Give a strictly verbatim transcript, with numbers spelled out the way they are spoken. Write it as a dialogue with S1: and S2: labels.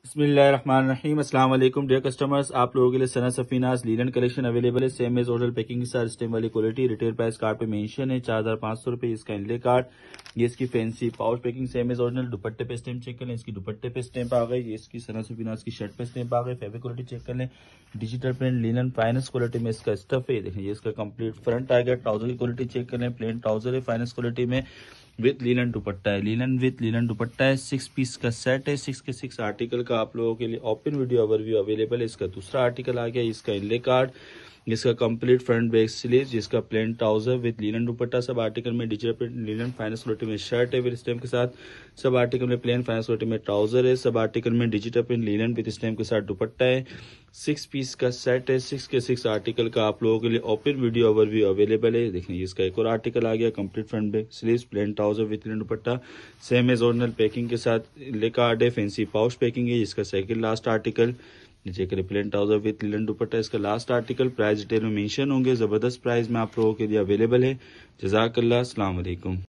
S1: بسم اللہ الرحمن الرحیم۔ السلام علیکم ڈیئر کسٹمرز، آپ لوگوں کے لیے Sana Safinaz linen collection available ہے۔ سیم ایز اوریجنل پیکنگ کے ساتھ اسٹیم والی کوالٹی، ریٹیل پرائس کارڈ پہ مینشن ہے چار ہزار پانچ سو روپے اس کا انلے کارڈ۔ یہ اس کی fancy pouch packing same as original. دوپٹے پہ اسٹیمپ چیک کر لیں، اس کی دوپٹے پہ اسٹیمپ آ گئی۔ یہ اس کی سنا سفیناز کی شرٹ پہ اسٹیمپ آ گئی۔ فیبرک کوالٹی چیک کر لیں، digital print linen finest quality میں اس کا اسٹف ہے۔ دیکھیں یہ اس کا کمپلیٹ فرنٹ آ گیا۔ ٹراؤزر کی کوالٹی چیک کر لیں، پلین ٹراؤزر ہے فائنس کوالٹی میں وتھ لینن دوپٹہ ہے۔ لینن وتھ لینن دوپٹہ ہے، سکس پیس کا سیٹ ہے۔ سکس کے سکس آرٹیکل کا آپ لوگوں کے لیے open video overview available ہے۔ اس کا دوسرا آرٹیکل آ گیا، اس کا انلے کارڈ، اس کا کمپلیٹ فرنٹ بیک سلیو، جس کا plain trouser with linen dupatta. سب آرٹیکل میں digital print linen finest quality میں شرٹ ہے وتھ اسٹیمپ کے ساتھ۔ سب آرٹیکل میں پلین فائنس کوالٹی میں ٹراؤزر ہے۔ سب آرٹیکل میں digital print linen with stamp کے ساتھ دوپٹہ ہے۔ سکس پیس کا سیٹ ہے۔ سکس کے سکس آرٹیکل کا آپ لوگوں کے لیے open video overview available ہے۔ دیکھیں اس کا ایک اور آرٹیکل آ گیا، complete front back sleeves, plain trouser with linen dupatta, same as original packing کے ساتھ انلے کارڈ ہے، فینسی پاؤچ پیکنگ ہے۔ اس کا سیکنڈ لاسٹ آرٹیکل نیچے کرے plain trouser with linen dupatta, اس کا لاسٹ آرٹیکل پرائز ڈیٹیل میں مینشن ہوں گے۔ زبردست پرائز میں آپ لوگوں کے لیے اویلیبل ہے۔ جزاک اللہ، السلام علیکم۔